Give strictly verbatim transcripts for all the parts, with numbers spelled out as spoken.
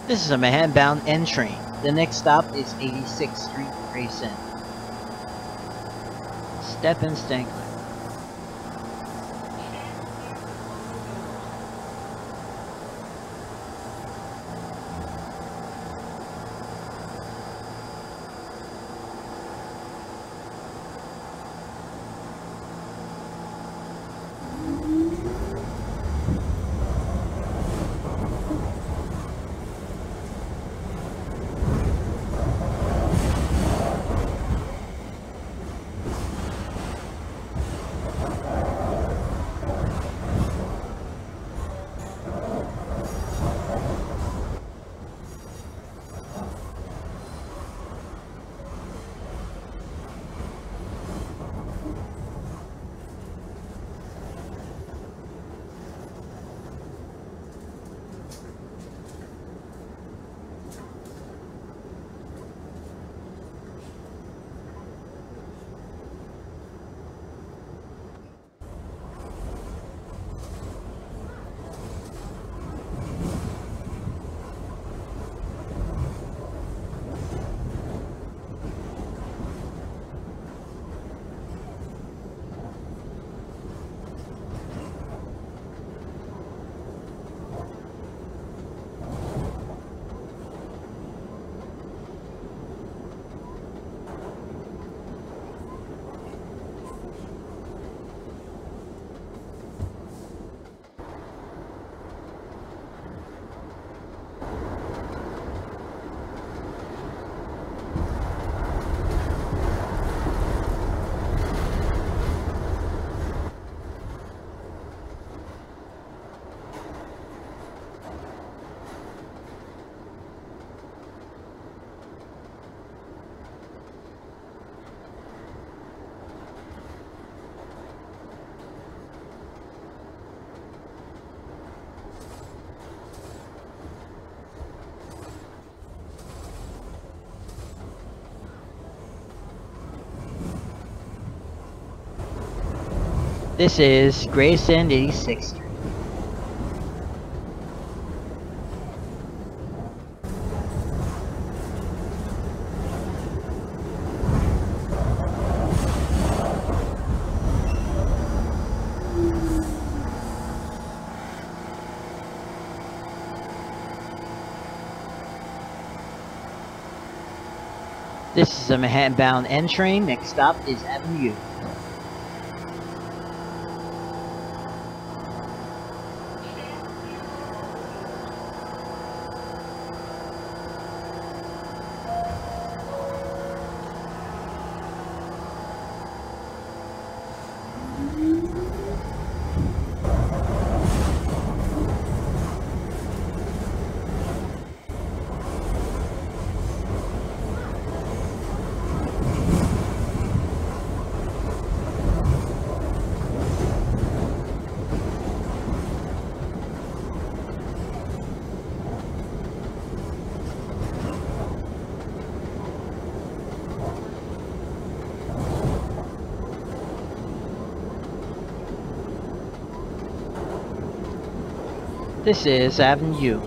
This is a Manhattan-bound N train. The next stop is eighty-sixth Street, Grayson. Step and stand clear. This is Grayson, eighty-sixth Street. This is a Manhattan-bound N train. Next stop is Avenue U. This is Avenue U.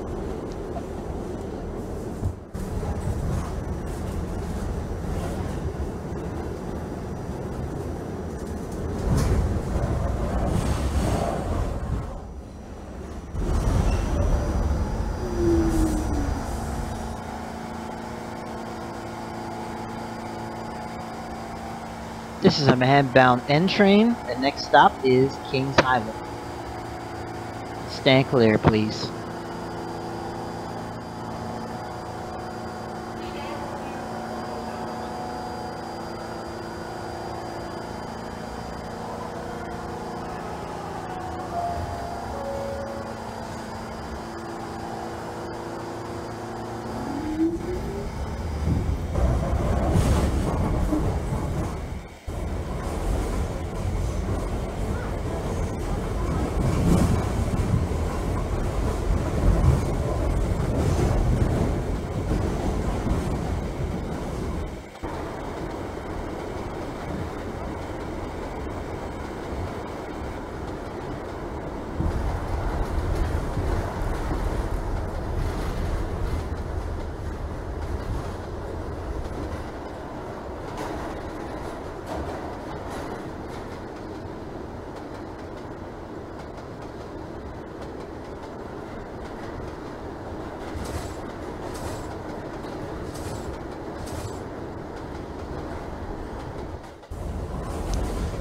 This is a Manhattan-bound N train. The next stop is Kings Highway. Stand clear, please.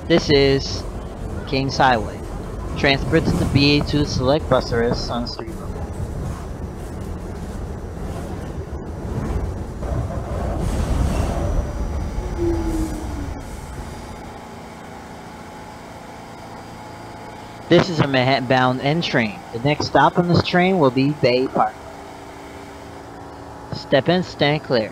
This is Kings Highway. Transfer to the B A two select bus service on street level. This is a Manhattan-bound N train. The next stop on this train will be Bay Park. Step in, stand clear.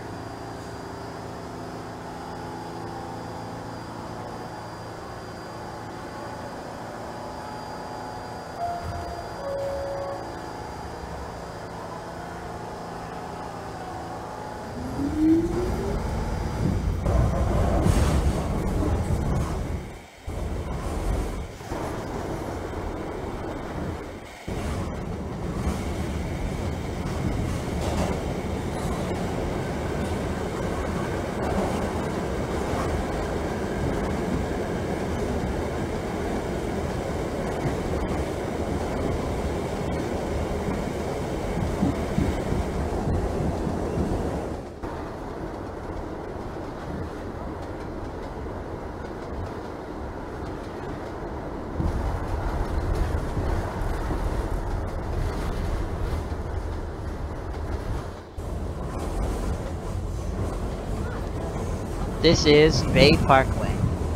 This is Bay Parkway.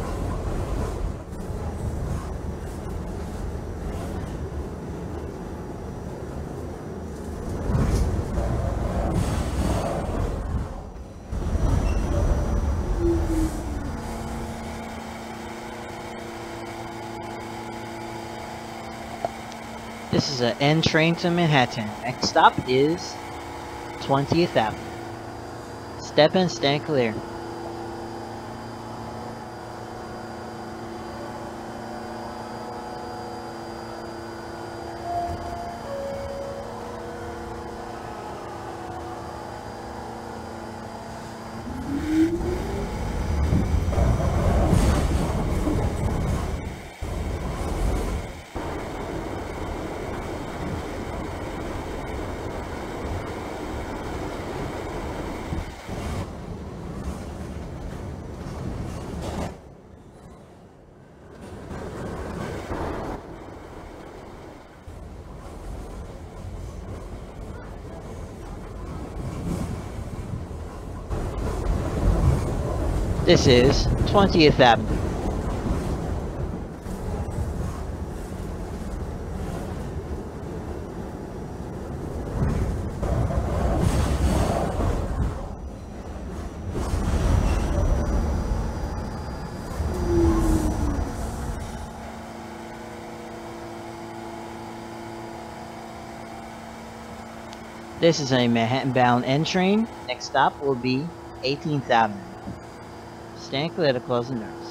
This is an N train to Manhattan. Next stop is twentieth Avenue. Step in, stand clear. This is twentieth Avenue. This is a Manhattan-bound N train. Next stop will be eighteenth Avenue. Stand clear to close the doors.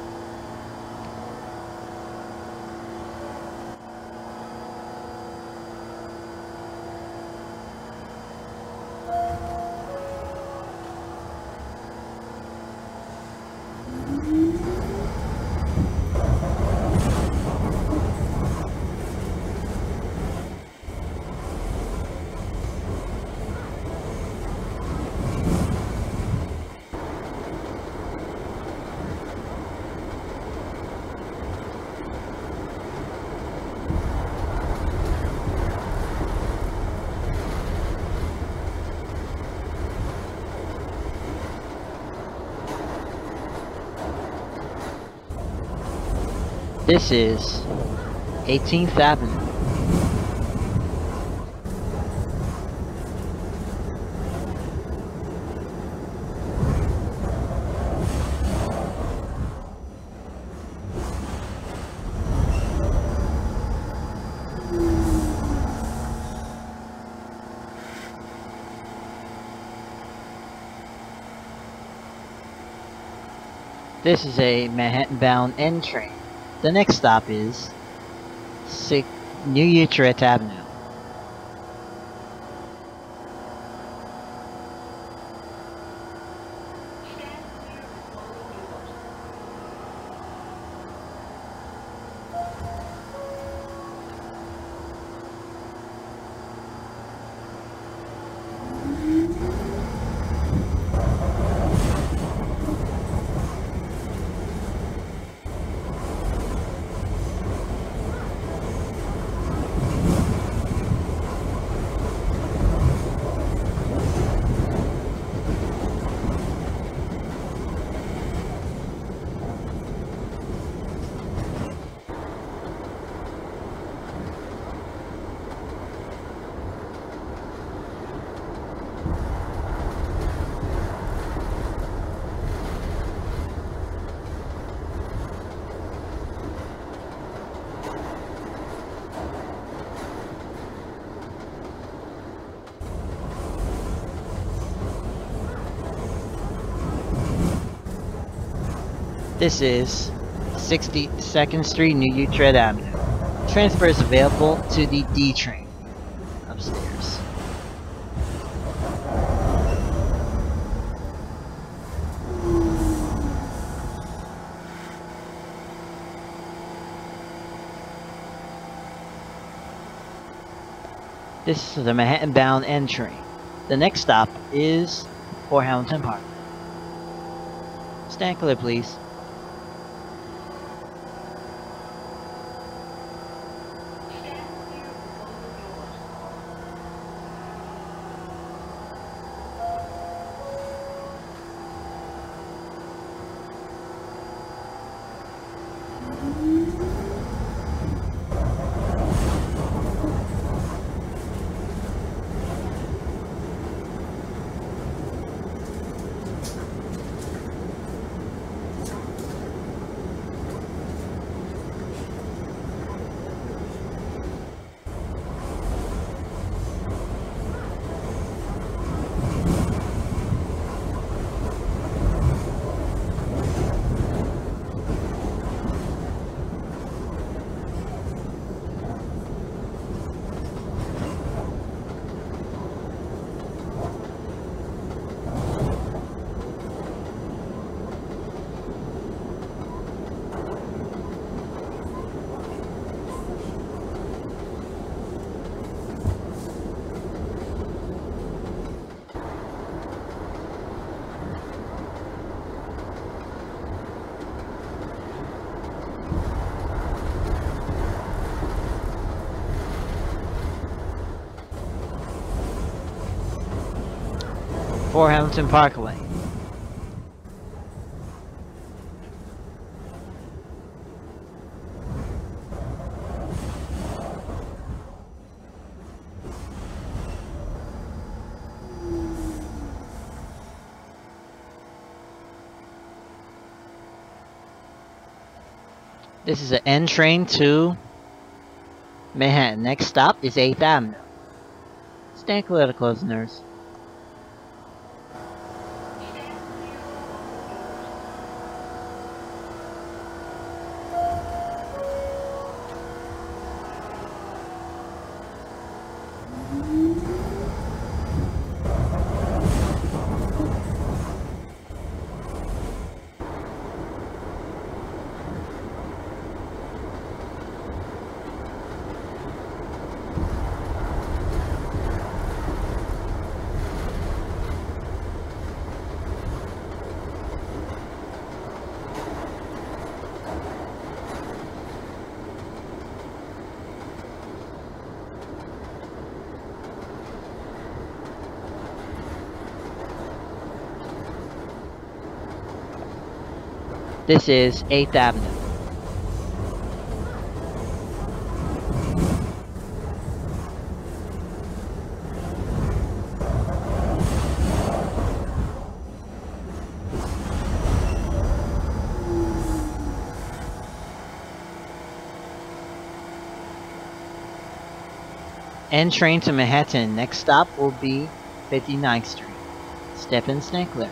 This is eighteenth Avenue. This is a Manhattan-bound N train. The next stop is New Utrecht Avenue. This is sixty-second Street, New Utrecht Avenue. Transfer is available to the D train upstairs. This is the Manhattan-bound N train. The next stop is Fort Hamilton Park. Stand clear, please. Fort Hamilton Parkway. This is an N train to Manhattan. Next stop is eighth Avenue. Stand clear to close, nurse. This is eighth Avenue. N train to Manhattan. Next stop will be fifty-ninth Street. Step in, stand clear.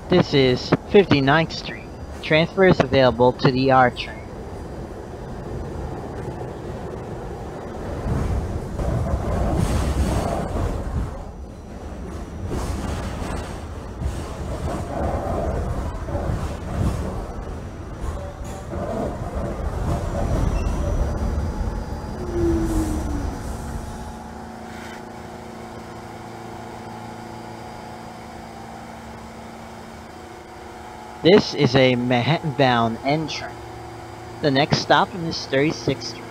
This is fifty-ninth Street. Transfer is available to the R train. This is a Manhattan-bound N train. The next stop is thirty-sixth Street.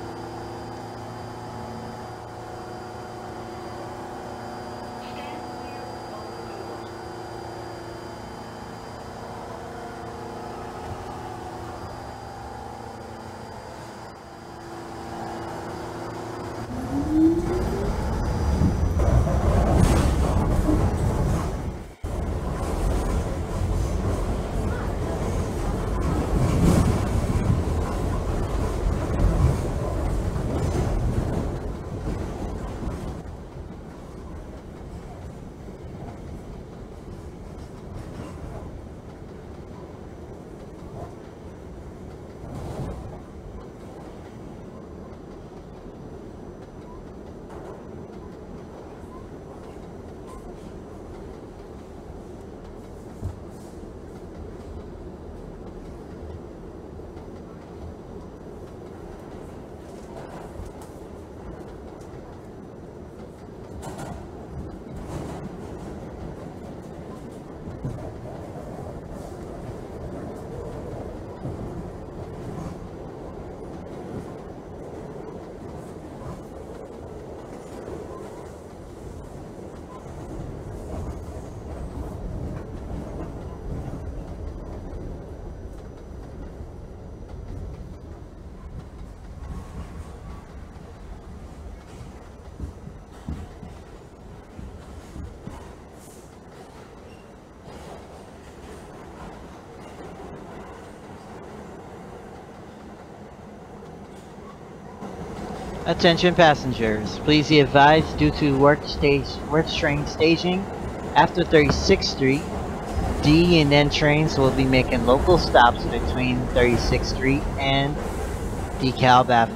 Attention passengers, please be advised due to work stage work train staging after thirty-sixth Street, D and N trains will be making local stops between thirty-sixth Street and DeKalb Avenue.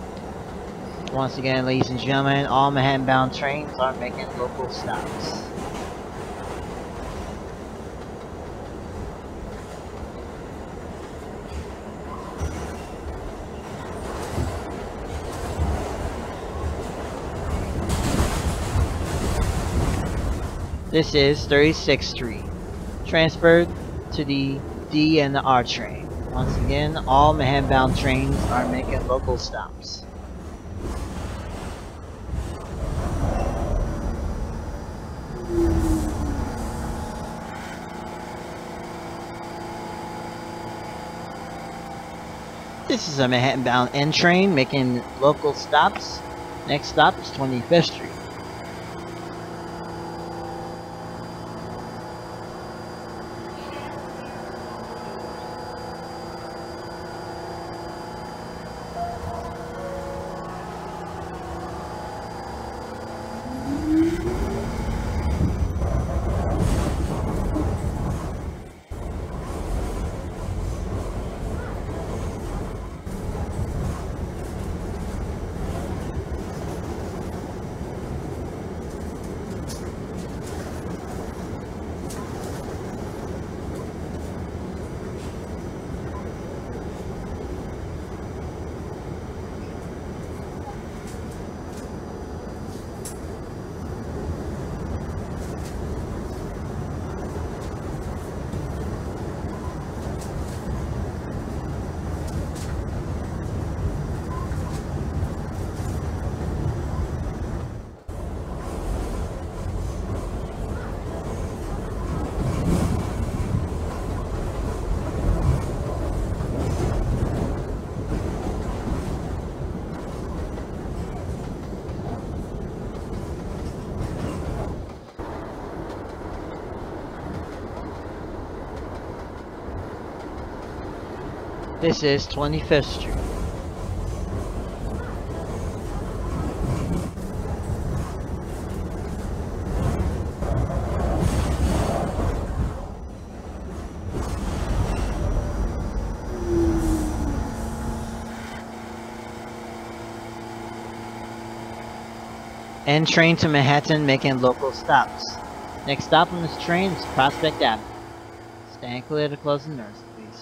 Once again, ladies and gentlemen, all Manhattan-bound trains are making local stops. This is thirty-sixth Street, transferred to the D and the R train. Once again, all Manhattan-bound trains are making local stops. This is a Manhattan-bound N train making local stops. Next stop is twenty-fifth Street. This is twenty-fifth Street. N train to Manhattan making local stops. Next stop on this train is Prospect Avenue. Stand clear to closing doors, please.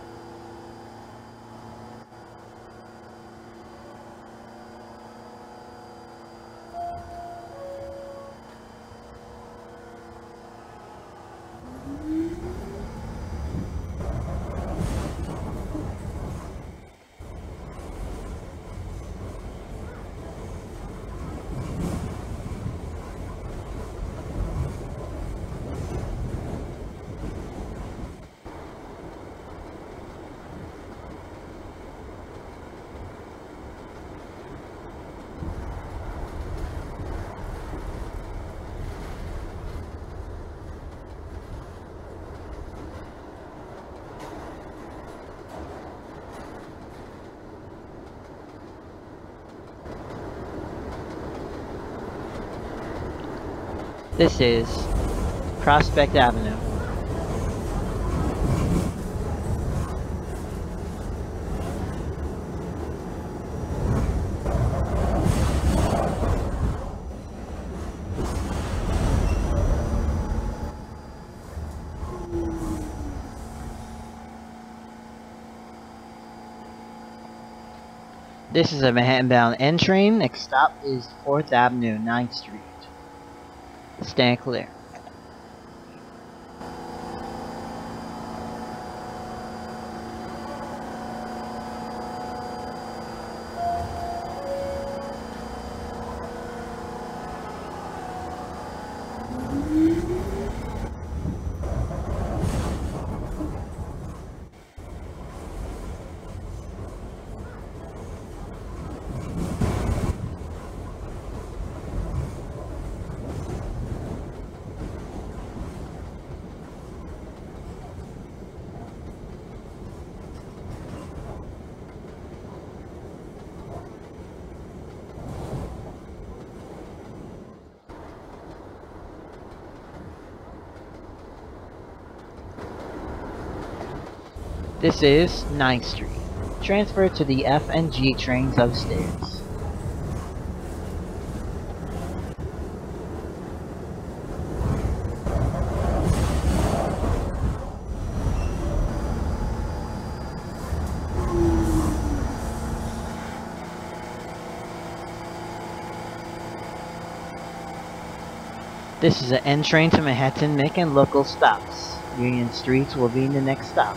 This is Prospect Avenue. This is a Manhattan-bound N train. Next stop is fourth Avenue, ninth Street. Stand clear. This is ninth Street. Transfer to the F and G trains upstairs. This is an N train to Manhattan making local stops. Union Streets will be in the next stop.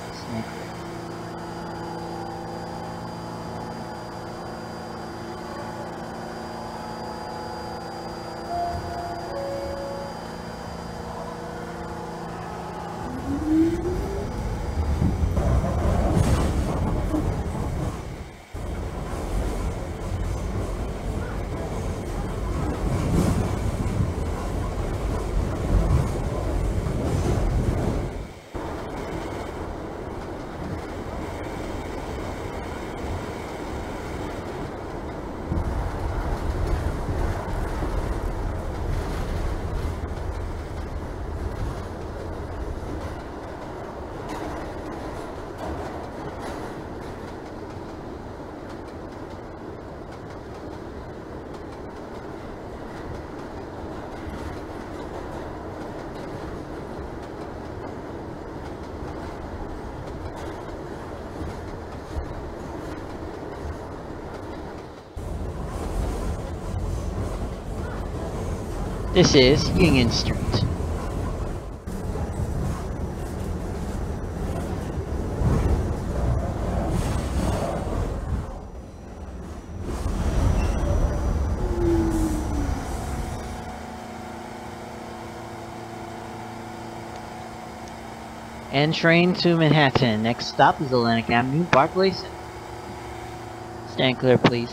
This is Union Street. N train to Manhattan. Next stop is Atlantic Avenue, Barclays. Stand clear, please.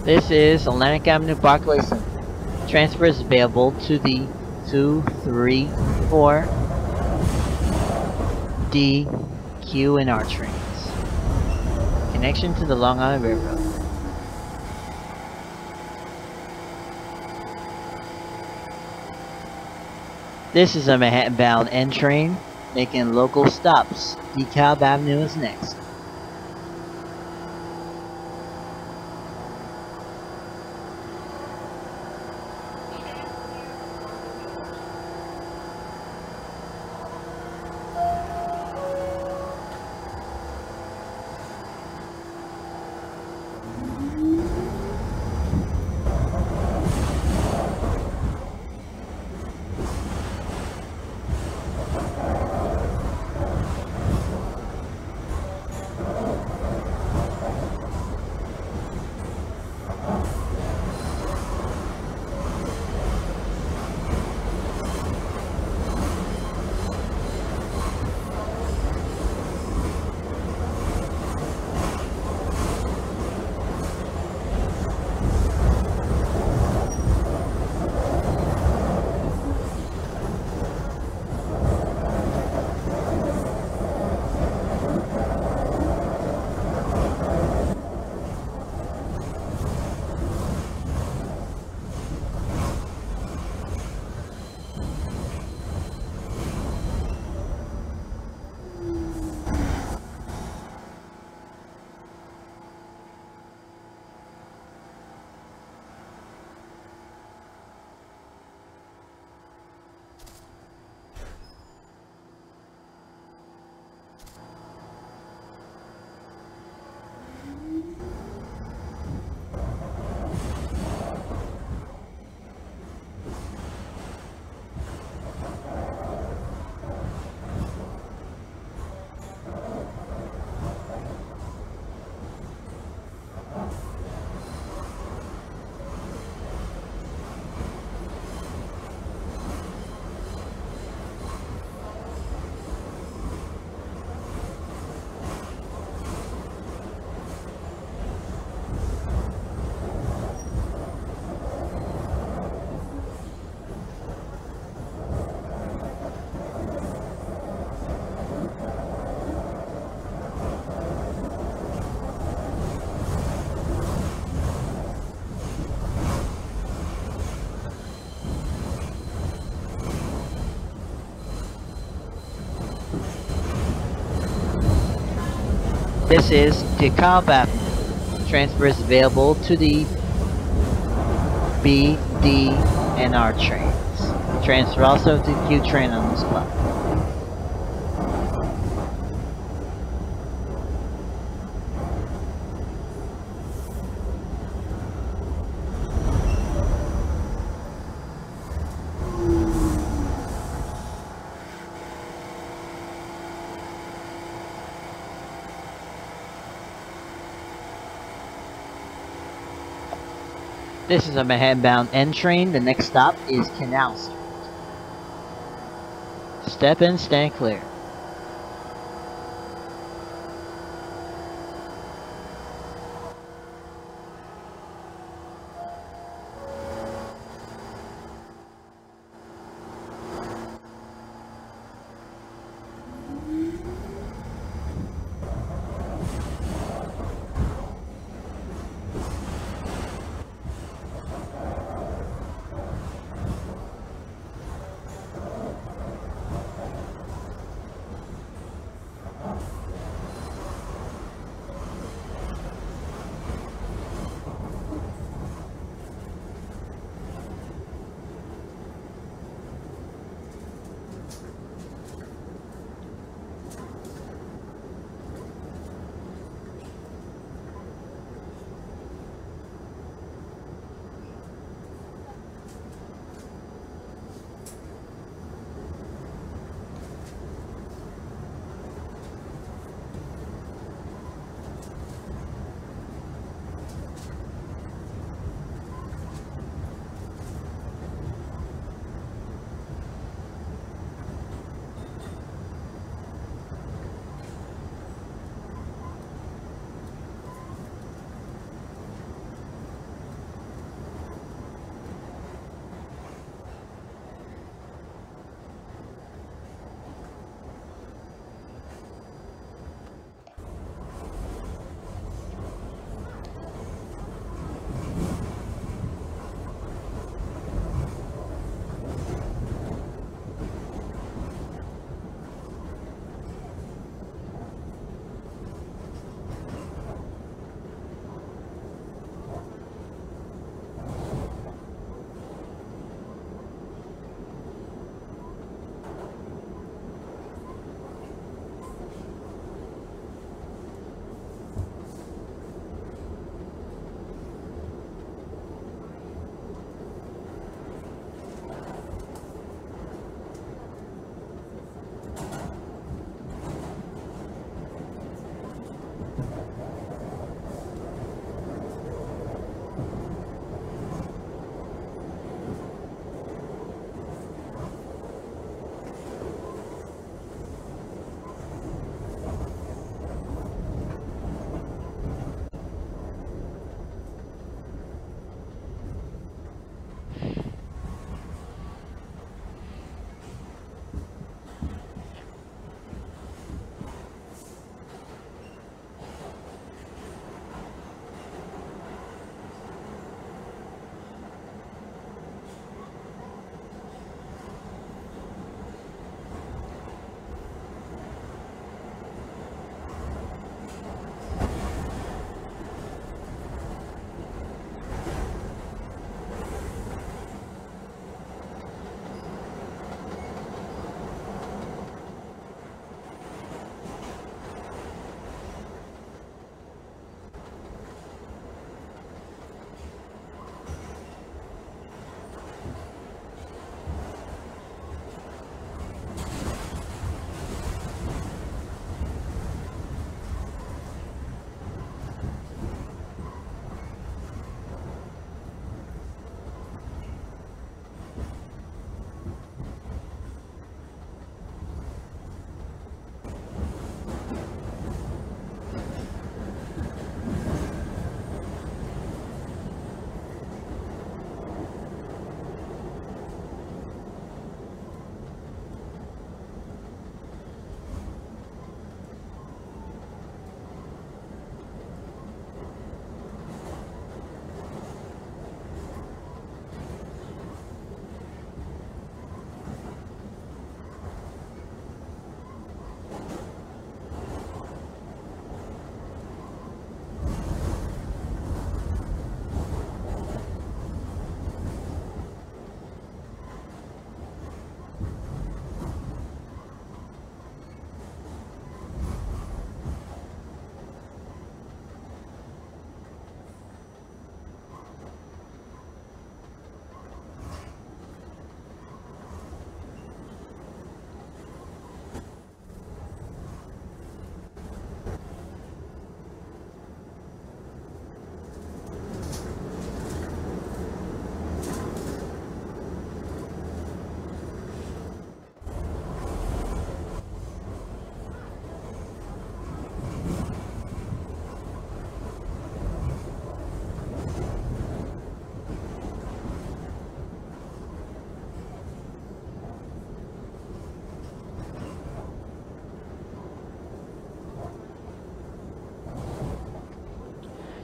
This is Atlantic Avenue Parkway Center. Transfer is available to the two three four D, Q, and R trains. Connection to the Long Island Railroad. This is a Manhattan-bound N train making local stops. DeKalb Avenue is next. This is DeKalb Avenue. Transfer is available to the B, D, and R trains. Transfer also to the Q train on this block. This is a Manhattan-bound N train. The next stop is Canal Street. Step in, stand clear.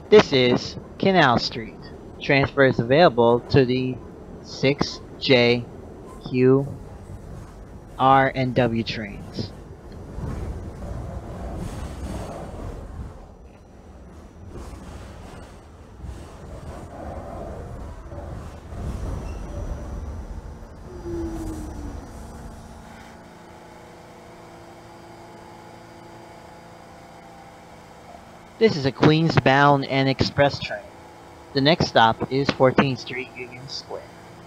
This is Canal Street. Transfer is available to the six J, Q, R, and W trains. This is a Queens-bound and express train. The next stop is fourteenth Street, Union Square.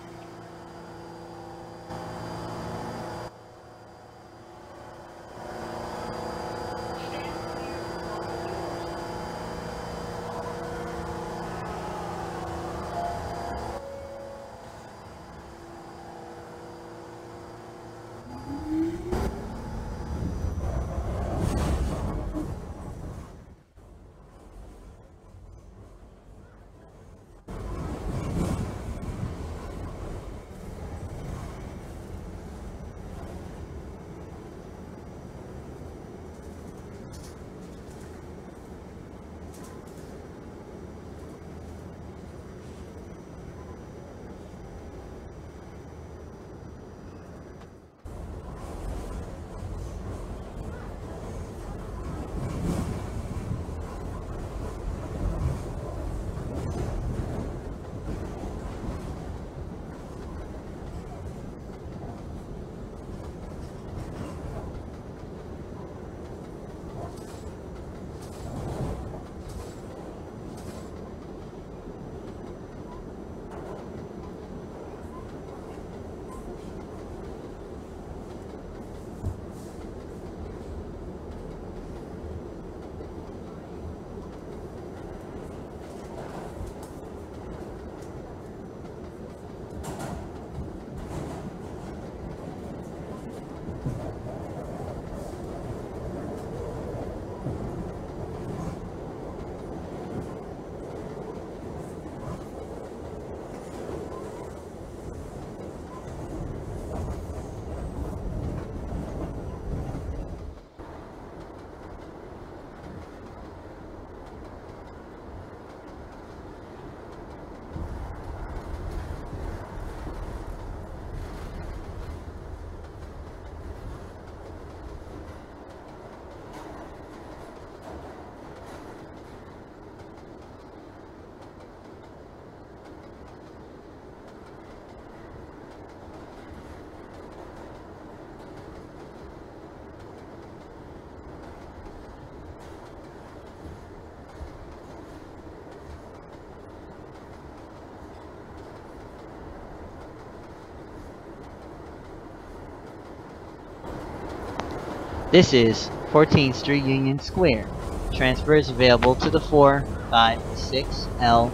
This is fourteenth Street, Union Square. Transfer is available to the four, five, six, L,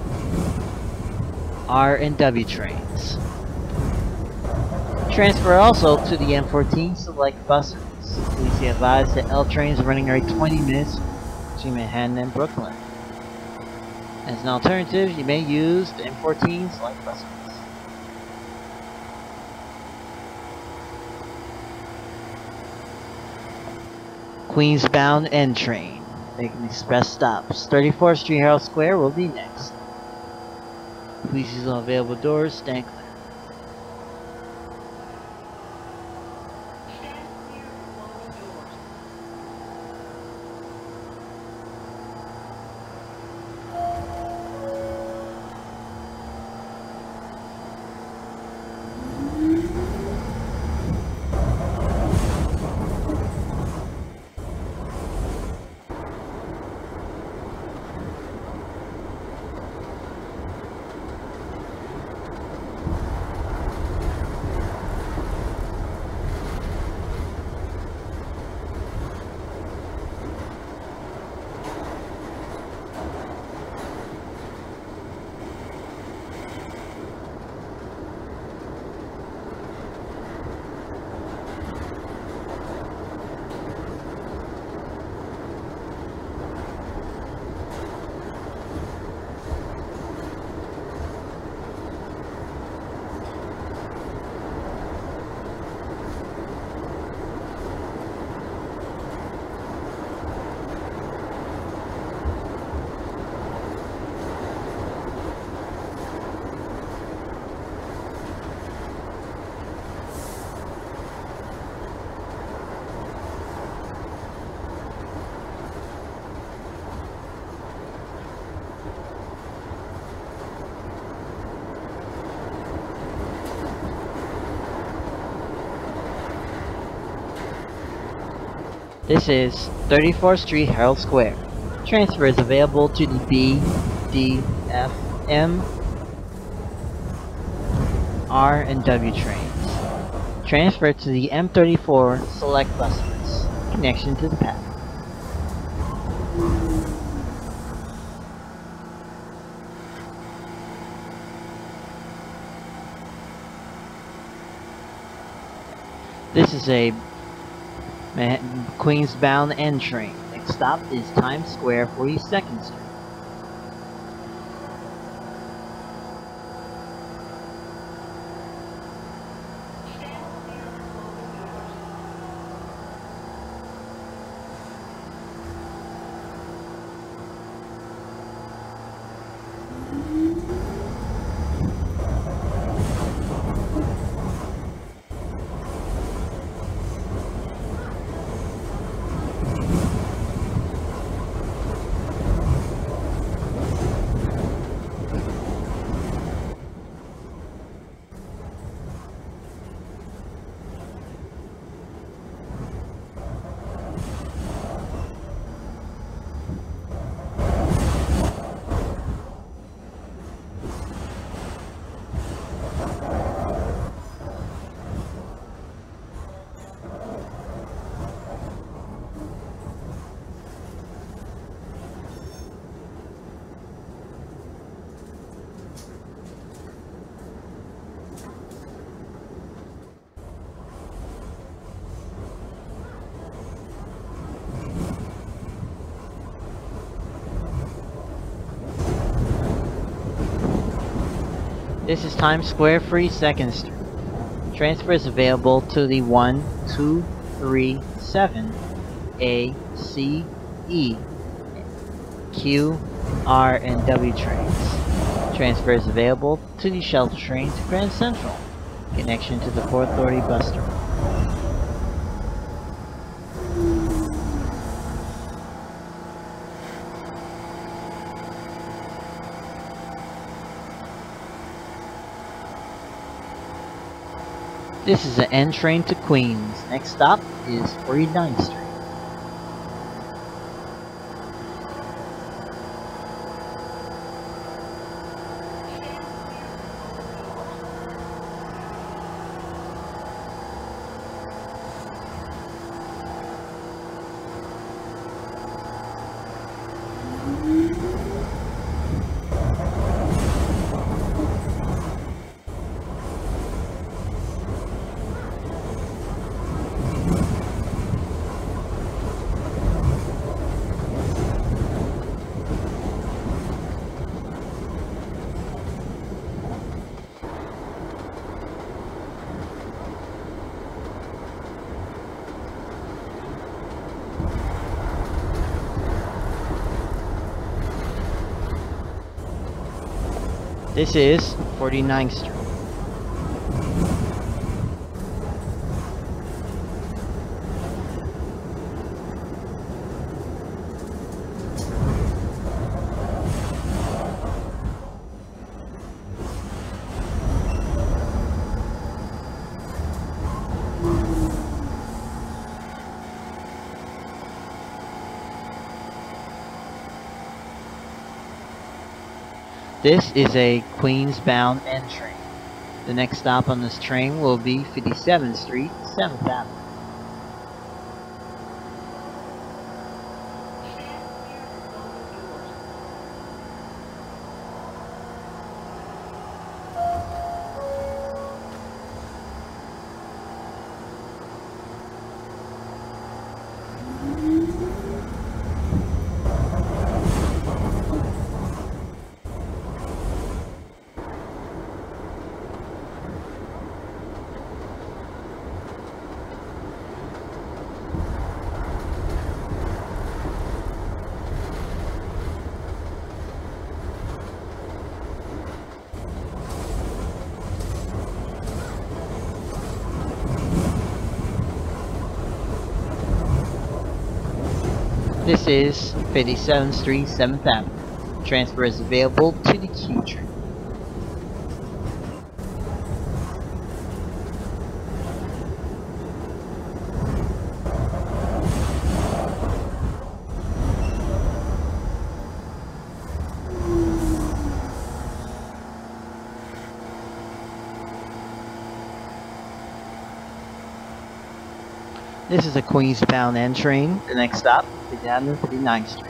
R, and W trains. Transfer also to the M fourteen select buses. Please be advised that L trains are running every twenty minutes between Manhattan and Brooklyn. As an alternative, you may use the M fourteen select buses. Queens-bound N train, making express stops. thirty-fourth Street, Herald Square will be next. Please use all available doors, stand clear. This is thirty-fourth Street, Herald Square. Transfer is available to the B, D, F, M, R, and W trains. Transfer to the M thirty-four select buses. Connection to the path. This is a Queens bound N train. Next stop is Times Square, forty-second Street. This is Times Square, forty-second Street. Transfer is available to the one, two, three, seven, A, C, E, Q, R, and W trains. Transfer is available to the shuttle train to Grand Central. Connection to the Port Authority bus terminal. This is an N train to Queens. Next stop is forty-ninth Street. This is forty-ninth Street. This is a Queens-bound N train. The next stop on this train will be fifty-seventh Street, seventh Avenue. This is fifty-seventh Street, seventh Avenue. Transfer is available to the Q train. This is a Queens-bound N train. The next stop, fifth Avenue, fifty-ninth Street.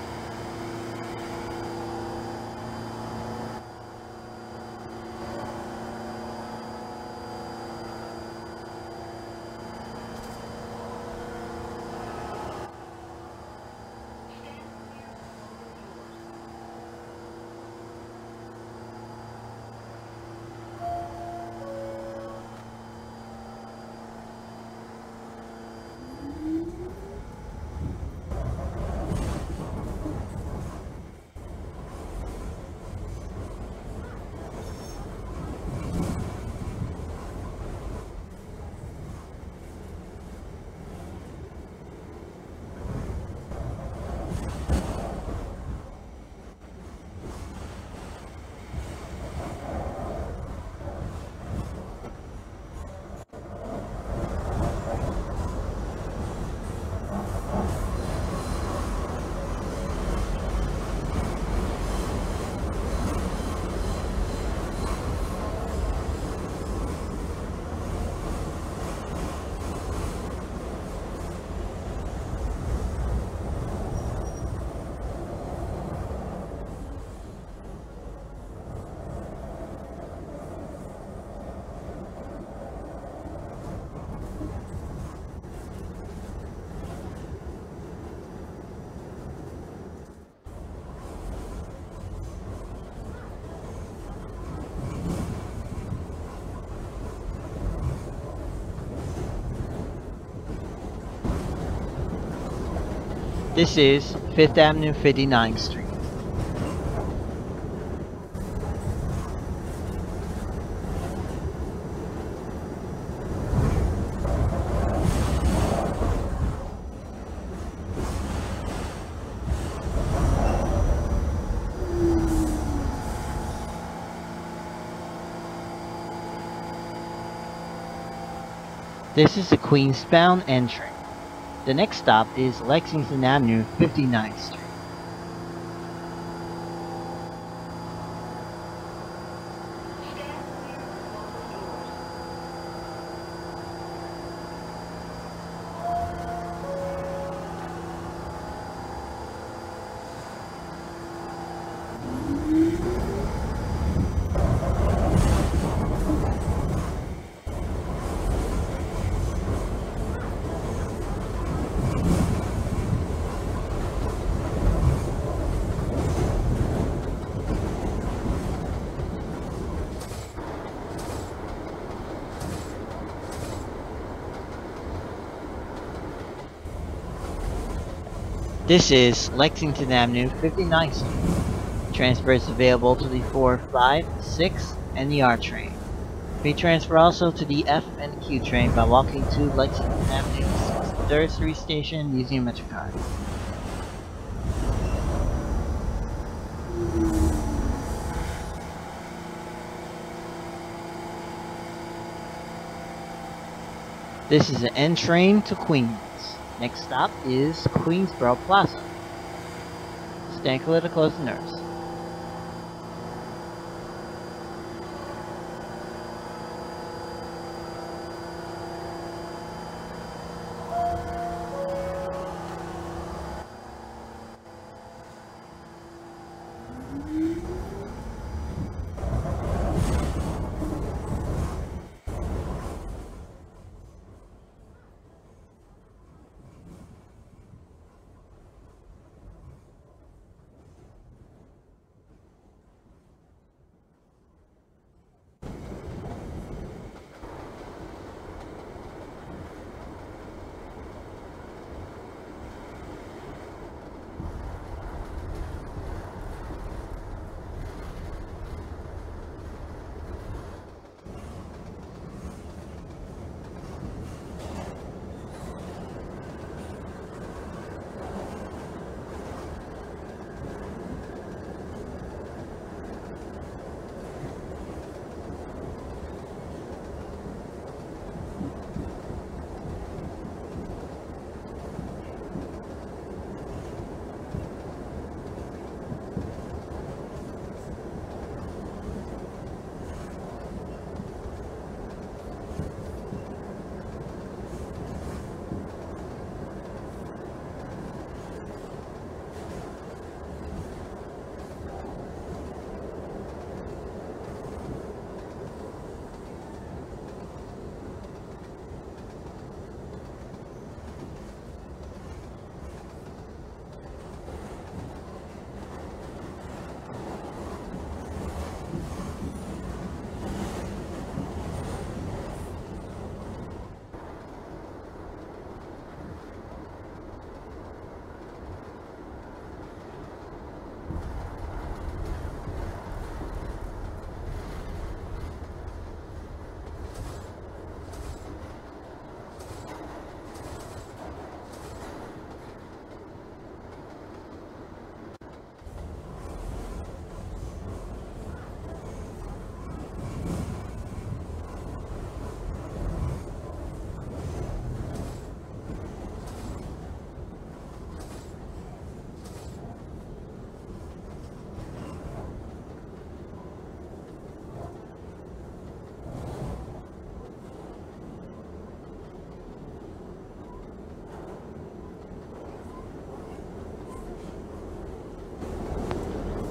This is fifth Avenue, fifty-ninth Street. This is a Queens-bound N train. The next stop is Lexington Avenue, fifty-ninth Street. This is Lexington Avenue, fifty-ninth Street. Transfer is available to the four, five, six, and the R train. May transfer also to the F and Q train by walking to Lexington Avenue, sixty-third Street Station using a MetroCard. This is an N train to Queens. Next stop is Queensboro Plaza. Stand clear to close the nurse.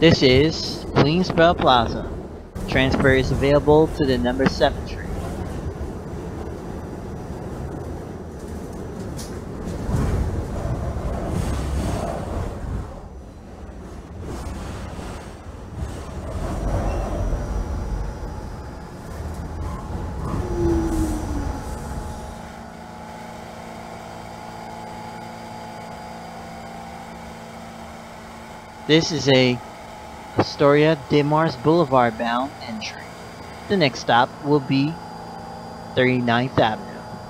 This is Queensboro Plaza. Transfer is available to the number seven train. This is a Astoria-Ditmars Boulevard bound entry. The next stop will be thirty-ninth Avenue.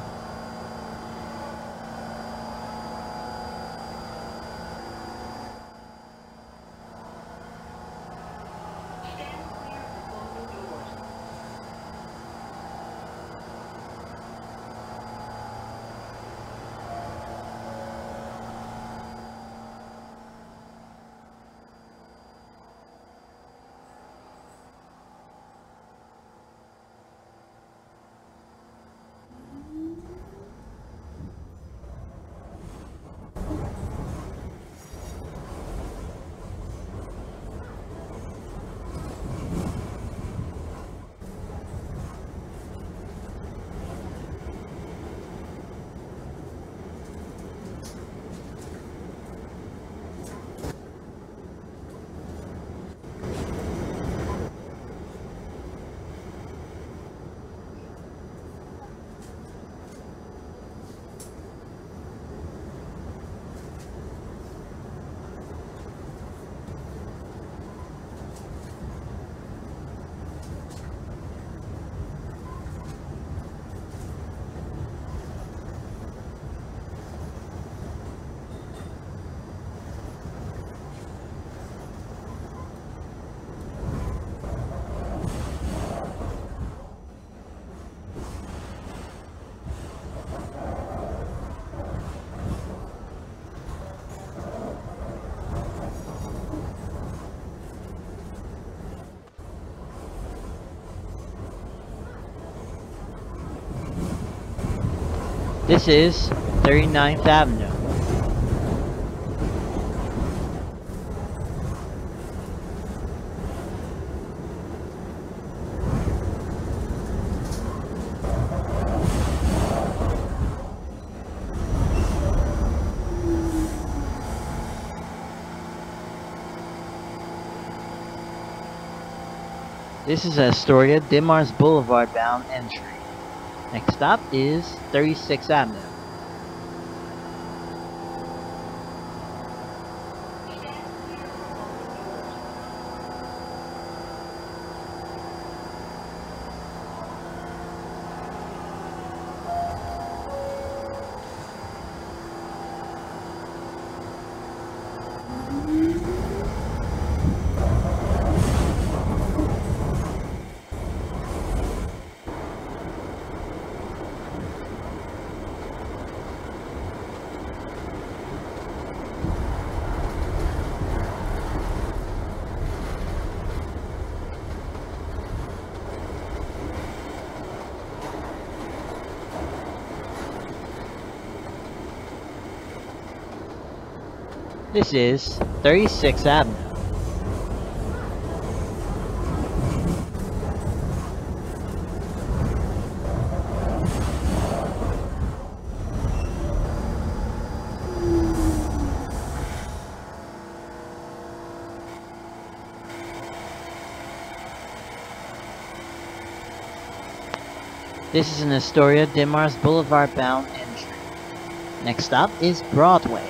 This is thirty-ninth Avenue. This is Astoria-Ditmars Boulevard bound entry. Next stop is thirty-sixth Avenue. This is thirty-sixth Avenue. This is an Astoria-Ditmars Boulevard bound entry. Next stop is Broadway.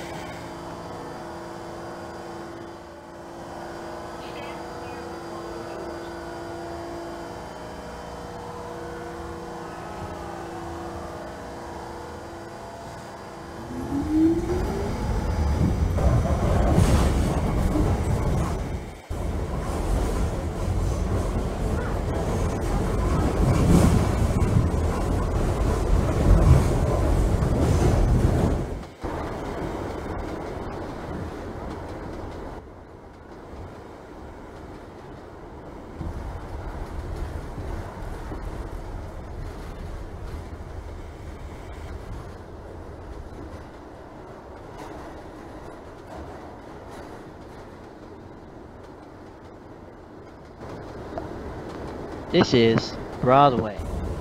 This is Broadway.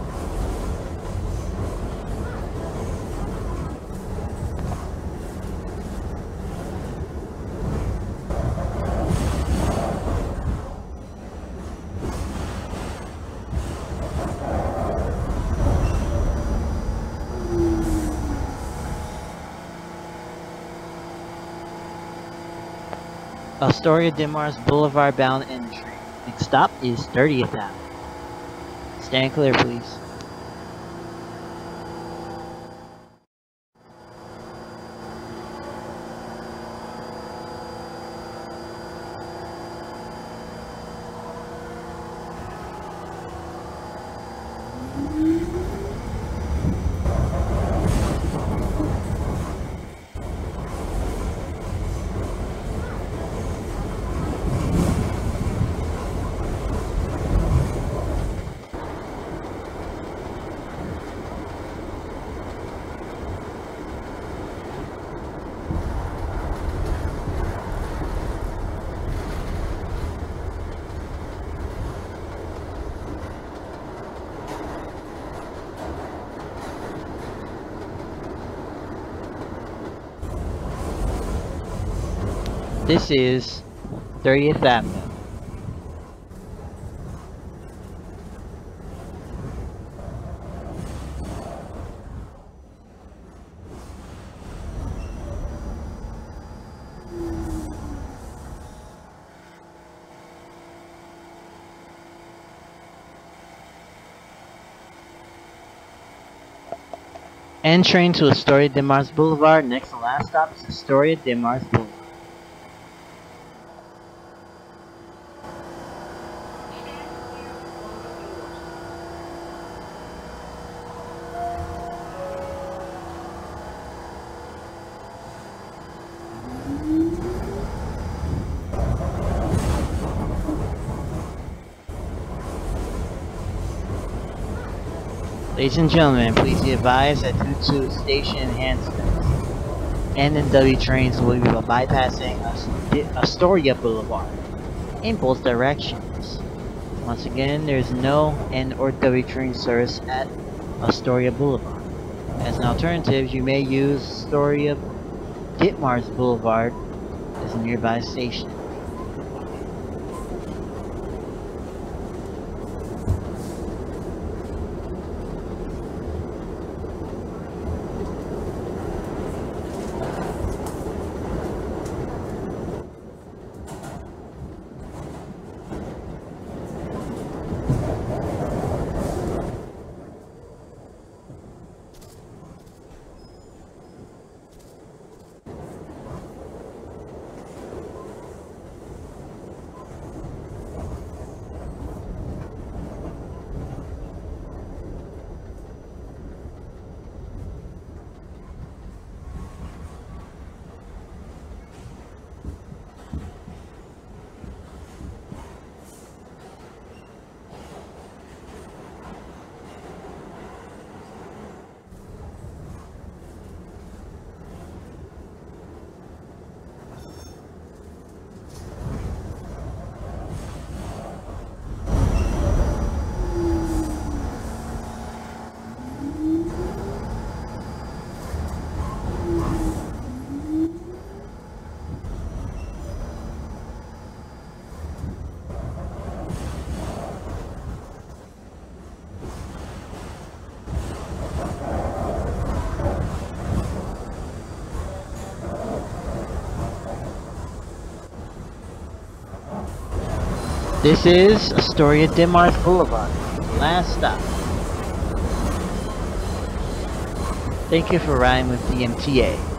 Astoria-Ditmars Boulevard bound entry. Next stop is thirtieth Avenue. Stand clear, please. This is thirtieth Avenue. Entering to Astoria-Ditmars Boulevard. Next and last stop is Astoria-Ditmars Boulevard. Ladies and gentlemen, please be advised that due to station enhancements, N and W trains will be bypassing Astoria Boulevard in both directions. Once again, there is no N or W train service at Astoria Boulevard. As an alternative, you may use Astoria-Ditmars Boulevard as a nearby station. This is Astoria-Ditmars Boulevard, last stop. Thank you for riding with the M T A.